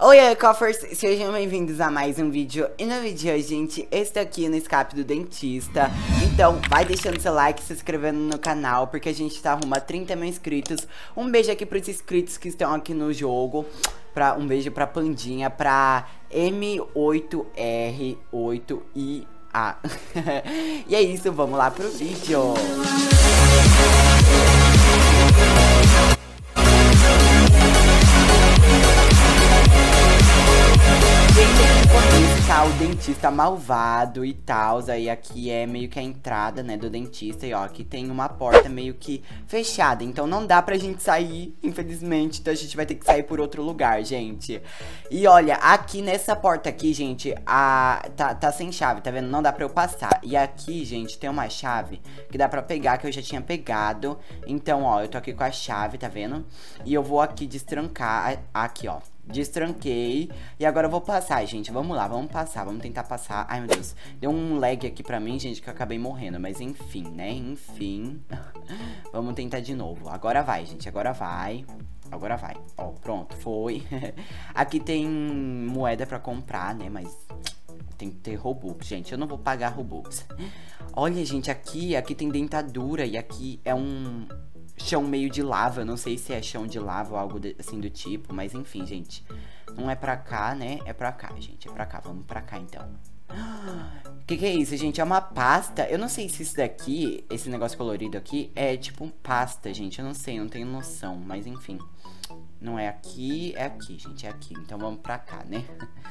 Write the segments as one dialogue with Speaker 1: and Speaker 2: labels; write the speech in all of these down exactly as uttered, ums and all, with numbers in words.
Speaker 1: Oi, Coffers, sejam bem-vindos a mais um vídeo. E no vídeo de hoje, gente, esse daqui no escape do dentista. Então, vai deixando seu like, se inscrevendo no canal, porque a gente tá rumo a trinta mil inscritos. Um beijo aqui pros inscritos que estão aqui no jogo. Pra, um beijo pra Pandinha, pra M oito R oito I A. E é isso, vamos lá pro vídeo. Tá o dentista malvado e tal. Aí aqui é meio que a entrada, né, do dentista. E ó, aqui tem uma porta meio que fechada, então não dá pra gente sair, infelizmente. Então a gente vai ter que sair por outro lugar, gente. E olha, aqui nessa porta aqui, gente, a... tá, tá sem chave, tá vendo? Não dá pra eu passar. E aqui, gente, tem uma chave que dá pra pegar, que eu já tinha pegado. Então, ó, eu tô aqui com a chave, tá vendo? E eu vou aqui destrancar, aqui, ó. Destranquei. E agora eu vou passar, gente. Vamos lá, vamos passar, vamos tentar passar. Ai, meu Deus, deu um lag aqui pra mim, gente, que eu acabei morrendo. Mas enfim, né, enfim. Vamos tentar de novo. Agora vai, gente, agora vai. Agora vai, ó, pronto, foi. Aqui tem moeda pra comprar, né, mas tem que ter Robux, gente. Eu não vou pagar Robux. Olha, gente, aqui, aqui tem dentadura. E aqui é um... chão meio de lava, eu não sei se é chão de lava ou algo de, assim do tipo, mas enfim, gente. Não é pra cá, né? É pra cá, gente, é pra cá, vamos pra cá então. O que que é isso, gente? É uma pasta. Eu não sei se isso daqui, esse negócio colorido aqui, é tipo um pasta, gente. Eu não sei, não tenho noção, mas enfim. Não é aqui, é aqui, gente, é aqui. Então vamos pra cá, né?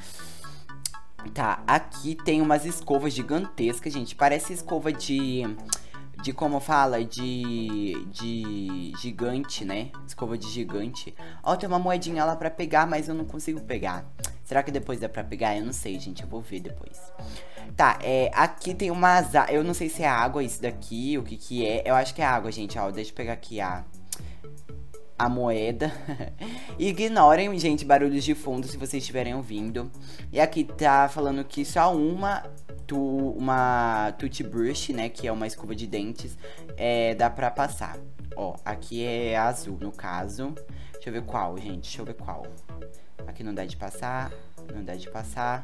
Speaker 1: Tá, aqui tem umas escovas gigantescas, gente. Parece escova de... De como fala, de, de gigante, né? Escova de gigante. Ó, tem uma moedinha lá pra pegar, mas eu não consigo pegar. Será que depois dá pra pegar? Eu não sei, gente, eu vou ver depois. Tá, é, aqui tem umas... Eu não sei se é água isso daqui, o que que é. Eu acho que é água, gente, ó, deixa eu pegar aqui a... a moeda. Ignorem, gente, barulhos de fundo se vocês estiverem ouvindo. E aqui tá falando que só uma... uma toothbrush, né, que é uma escova de dentes, é, dá pra passar. Ó, aqui é azul, no caso. Deixa eu ver qual, gente, deixa eu ver qual. Aqui não dá de passar, não dá de passar.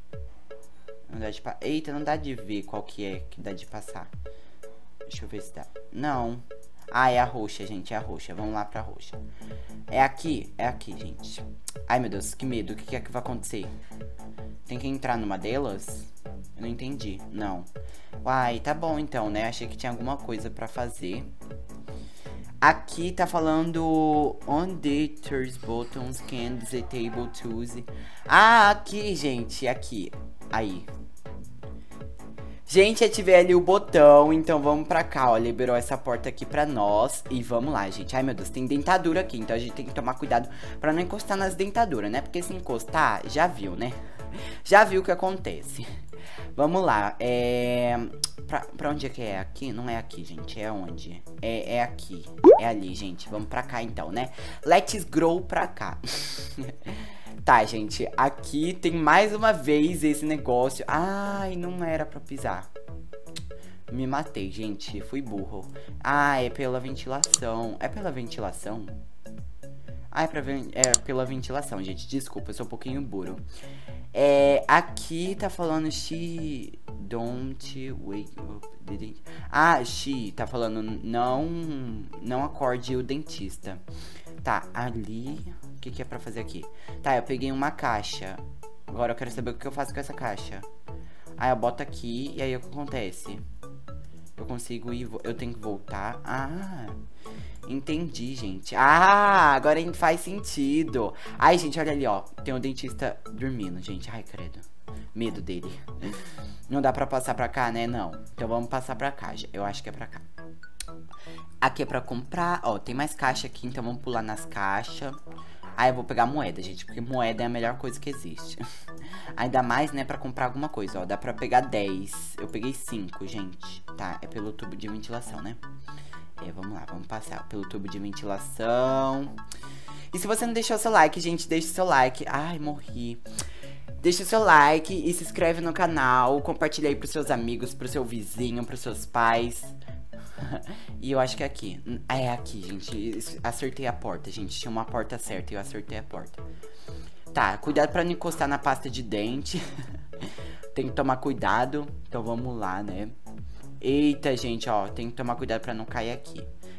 Speaker 1: Não dá de passar. Eita, não dá de ver qual que é que dá de passar. Deixa eu ver se dá. Não. Ah, é a roxa, gente, é a roxa. Vamos lá pra roxa. É aqui, é aqui, gente. Ai, meu Deus, que medo, o que que é que vai acontecer? Tem que entrar numa delas? Eu não entendi, não. Uai, tá bom então, né? Achei que tinha alguma coisa pra fazer. Aqui tá falando... On the third buttons can disable tools. Ah, aqui, gente, aqui. Aí. Gente, ativei ali o botão, então vamos pra cá, ó, liberou essa porta aqui pra nós. E vamos lá, gente. Ai, meu Deus, tem dentadura aqui, então a gente tem que tomar cuidado pra não encostar nas dentaduras, né? Porque se encostar, já viu, né? Já viu o que acontece. Vamos lá, é... Pra, pra onde é que é? Aqui? Não é aqui, gente, é onde? É, é aqui, é ali, gente. Vamos pra cá então, né? Let's grow pra cá. Tá, gente, aqui tem mais uma vez esse negócio. Ai, não era pra pisar. Me matei, gente, fui burro. Ah, é pela ventilação. É pela ventilação? Ah, é, pra, é pela ventilação, gente, desculpa, eu sou um pouquinho burro. É, aqui tá falando she don't wake up the dentist. Ah, she tá falando não, não acorde o dentista. Tá, ali, o que que é pra fazer aqui? Tá, eu peguei uma caixa. Agora eu quero saber o que eu faço com essa caixa. Ah, eu boto aqui e aí o que acontece? Eu consigo ir, eu tenho que voltar. Ah, entendi, gente. Ah, agora faz sentido. Ai, gente, olha ali, ó. Tem um dentista dormindo, gente. Ai, credo. Medo dele. Não dá pra passar pra cá, né? Não. Então vamos passar pra cá. Eu acho que é pra cá. Aqui é pra comprar. Ó, tem mais caixa aqui, então vamos pular nas caixas. Ah, eu vou pegar moeda, gente, porque moeda é a melhor coisa que existe. Ainda mais, né, pra comprar alguma coisa, ó. Dá pra pegar dez. Eu peguei cinco, gente. Tá, é pelo tubo de ventilação, né? É, vamos lá, vamos passar pelo tubo de ventilação. E se você não deixou seu like, gente, deixa o seu like. Ai, morri. Deixa o seu like e se inscreve no canal. Compartilha aí pros seus amigos, pro seu vizinho, pros seus pais. E eu acho que é aqui. É aqui, gente. Acertei a porta, gente. Tinha uma porta certa e eu acertei a porta. Tá, cuidado pra não encostar na pasta de dente. Tem que tomar cuidado. Então vamos lá, né? Eita, gente, ó. Tem que tomar cuidado pra não cair aqui.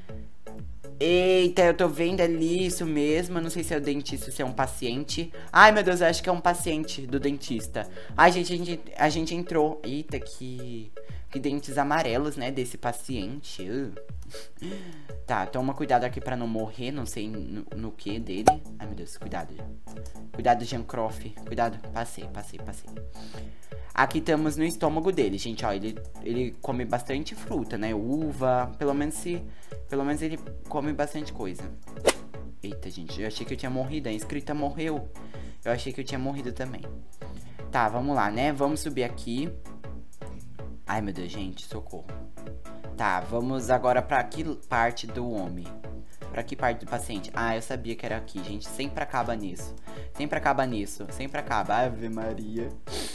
Speaker 1: Eita, eu tô vendo ali isso mesmo. Eu não sei se é o dentista ou se é um paciente. Ai, meu Deus, eu acho que é um paciente do dentista. Ai, gente, a gente, a gente entrou. Eita, que... Que dentes amarelos, né, desse paciente. Uh. Tá, toma cuidado aqui pra não morrer. Não sei no, no que dele. Ai, meu Deus, cuidado. Cuidado, Jean Croft. Cuidado, passei, passei, passei. Aqui estamos no estômago dele, gente, ó. Ele, ele come bastante fruta, né, uva. Pelo menos se... Pelo menos ele come bastante coisa. Eita, gente, eu achei que eu tinha morrido. A inscrita morreu. Eu achei que eu tinha morrido também. Tá, vamos lá, né, vamos subir aqui. Ai, meu Deus, gente, socorro. Tá, vamos agora pra que parte do homem? Pra que parte do paciente? Ah, eu sabia que era aqui, gente. Sempre acaba nisso. Sempre acaba nisso. Sempre acaba. Ave Maria.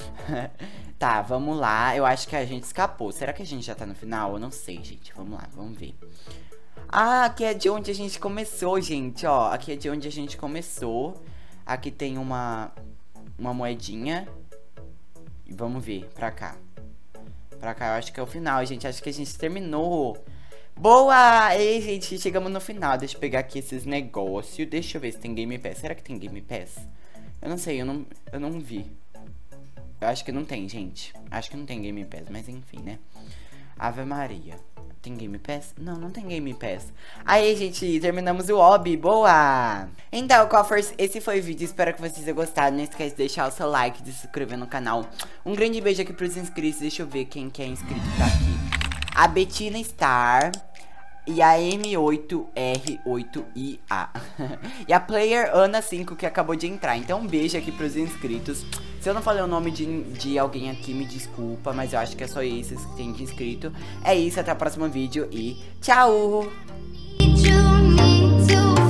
Speaker 1: Tá, vamos lá. Eu acho que a gente escapou. Será que a gente já tá no final? Eu não sei, gente. Vamos lá, vamos ver. Ah, aqui é de onde a gente começou, gente, ó. Aqui é de onde a gente começou. Aqui tem uma, uma moedinha. E vamos ver, pra cá. Pra cá, eu acho que é o final, gente. Acho que a gente terminou. Boa! Ei, gente, chegamos no final. Deixa eu pegar aqui esses negócios. Deixa eu ver se tem Game Pass. Será que tem Game Pass? Eu não sei, eu não, eu não vi. Eu acho que não tem, gente. Acho que não tem Game Pass, mas enfim, né? Ave Maria. Tem Game Pass? Não, não tem Game Pass. Aí, gente, terminamos o hobby. Boa! Então, Coffers, esse foi o vídeo. Espero que vocês tenham gostado. Não esquece de deixar o seu like, de se inscrever no canal. Um grande beijo aqui pros inscritos. Deixa eu ver quem que é inscrito tá aqui. A Betina Star e a M oito R oito I A. E a Player Ana cinco que acabou de entrar. Então, um beijo aqui pros inscritos. Se eu não falei o nome de, de alguém aqui, me desculpa, mas eu acho que é só esses que tem de inscrito. É isso, até o próximo vídeo e tchau!